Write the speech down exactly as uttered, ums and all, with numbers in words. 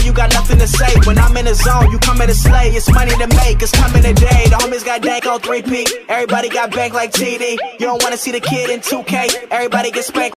you got nothing to say. When I'm in the zone, you come in to slay. It's money to make, it's coming today. The homies got dank on three P. Everybody got bank like T D. You don't wanna see the kid in two K. Everybody get spanked.